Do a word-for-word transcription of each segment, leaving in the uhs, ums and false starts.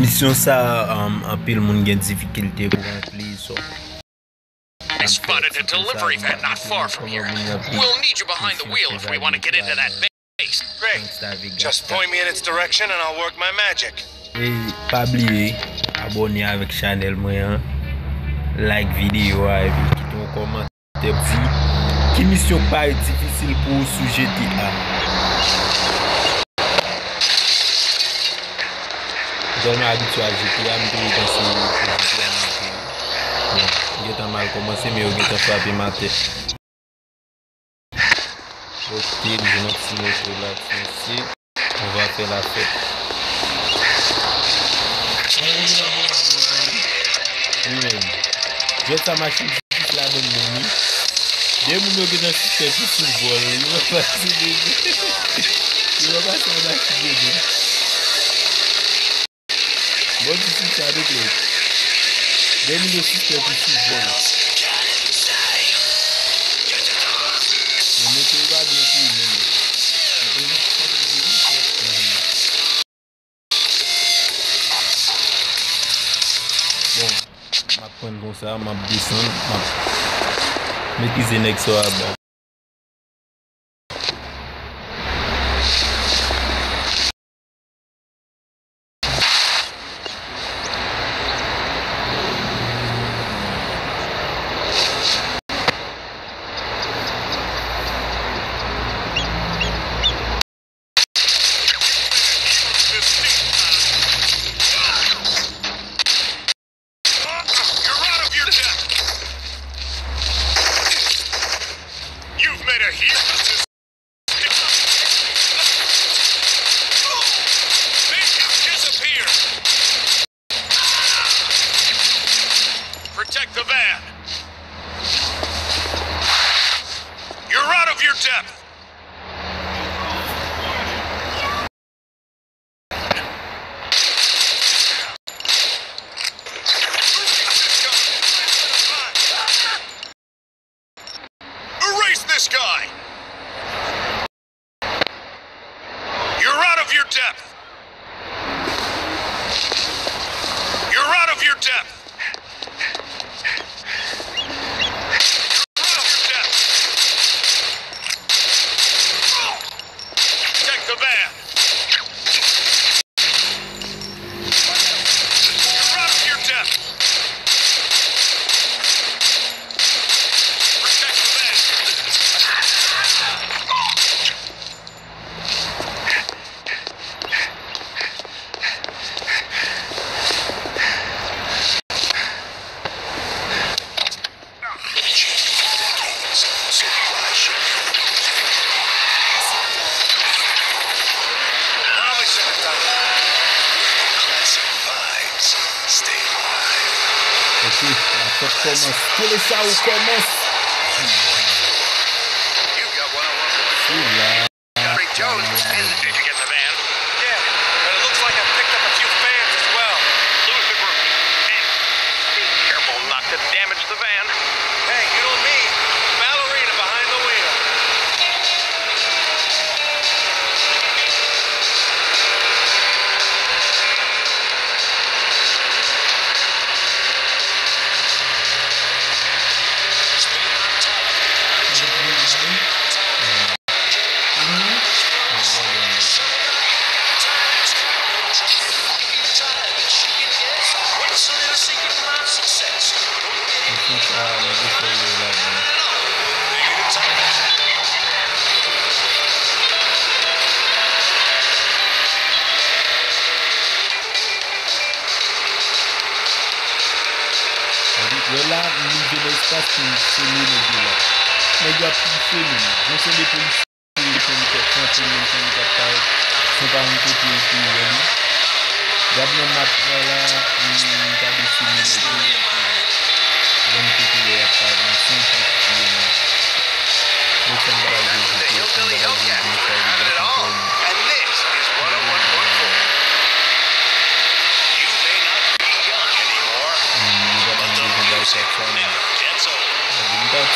mission ça um, un pile moun gen difficulté pour remplir so. I spotted a delivery van not far from here. We'll need you behind the wheel if we want to get into that base. Great. Just point me in its direction and I'll work my magic. Et pas oublier abonner avec channel moi, like vidéo et puis quitter un commentaire dit qui mission pas difficile pour sous G T A. J'en ai habitué à G T A, mais je pense que bon, j'ai mal commencé, mais j'ai frappé ma tête. Ok, je vais mettre là ici. On va faire la fête. Oui-même. J'ai ta machine là dans mon nid. Dès que je vais dans le système, je suis vol. Il va passer des Il va passer dans la fille. Bon, tu suis ça avec l'autre. Dès que je suis dans le système, je suis vol. Bon, ma prendre comme ça, ma descendre, ma maîtriser next à bas. Protect the van. You're out of your depth. Erase this guy. You're out of your depth. You're out of your depth. Ok, la fête commence. Que le show commence. Oula. Jones, and did you get the van? Yeah, but it looks like I picked up a few fans as well. Lose the group. Hey, be careful not to damage the van. Hey, you know me, ballerina behind the wheel. Là, nous devons espace pour filmer les deux là. Mais il y a plus de filmer. Je sais les policiers qui sont sont pas un côté qui est venu. D'abord, ma là, il y a des films les deux. Donc, il y a pas de son qui est là. Nous sommes dans la vie. Nous sommes dans la vie. And this is what I want to for. You may not be young anymore. Music never gets old. Good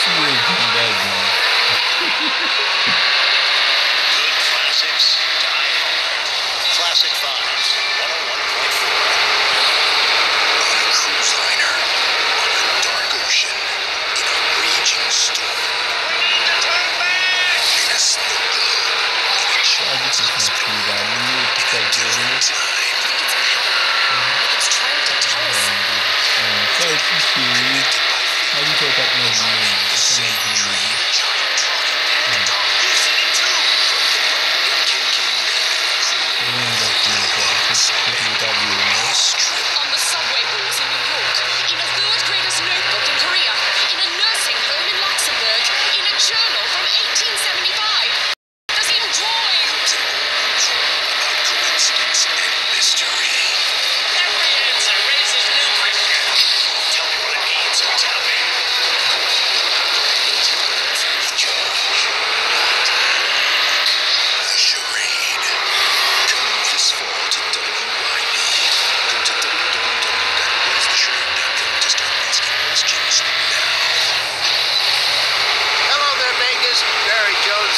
classics die hard. Classic Vibes, one oh one point four.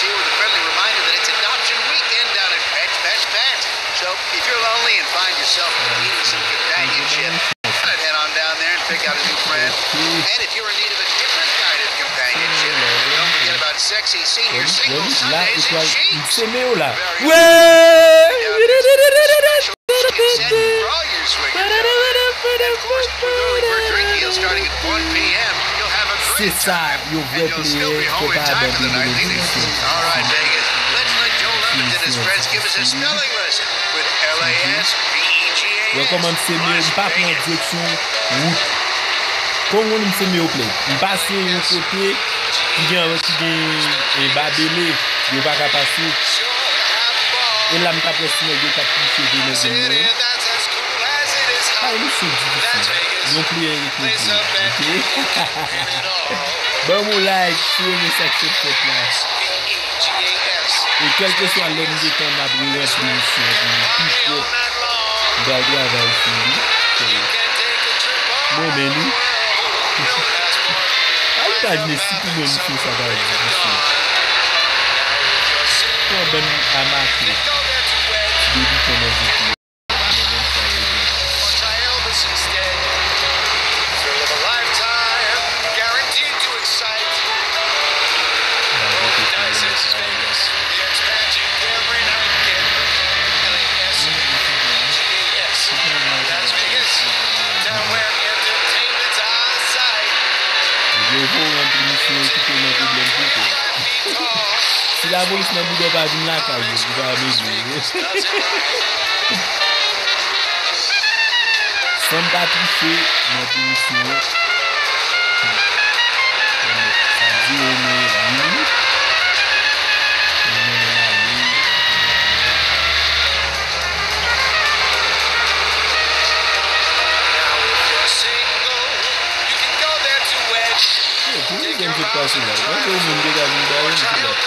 here with a friendly reminder that it's adoption weekend down at Pet Pet Pet. So if you're lonely and find yourself needing some companionship, head on down there and pick out a new friend. And if you're in need of a different kind of companionship, don't forget about sexy senior single Là, Sundays étoile, and il Sheets. s'est mis là. Very Ouais! Consent for all your swingers. And of course, with early bird drink deals starting at one p m, you'll have a C'est great ça, time. yo And vrai you'll still be player, home faut in pas time for the night abandonner leading. les All right, Vegas. Let's let Joe London and his friends give us a spelling lesson with L A S B E G A S. recommande semer, Las pas prendre Vegas. direction route. Comment on semer au play? Il passe un côté qui vient qui vient et babelé, il va pas passer. Et là, m'ta pression de quatre toucher de mes amis. Ah, il est difficile. Non plus il est bon mon like, si on est sacré cette là. Et quel que soit l'homme de temps à brûler la solution, il faut garder avec lui. Bon, mais nous, ah, imaginez si tout le monde fait ça va être difficile. Pour ben à marquer, début qu'on a vécu. Si la police n'a pas de pas la caille, vous allez m'aider. Sans pas toucher ma punition. Ça dit on est lui. Quem que passa lá? Quando eu me ligar no bairro, não sei.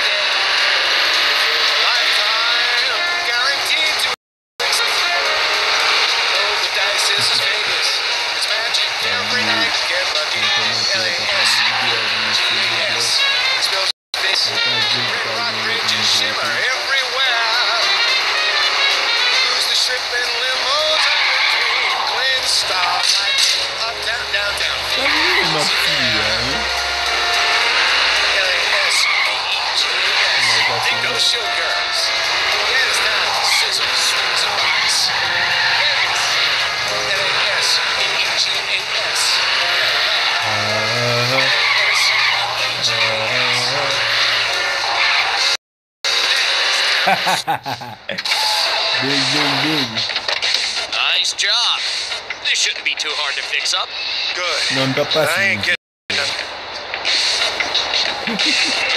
Nice job. This shouldn't be too hard to fix up. Good. Non, pas I ain't passé. getting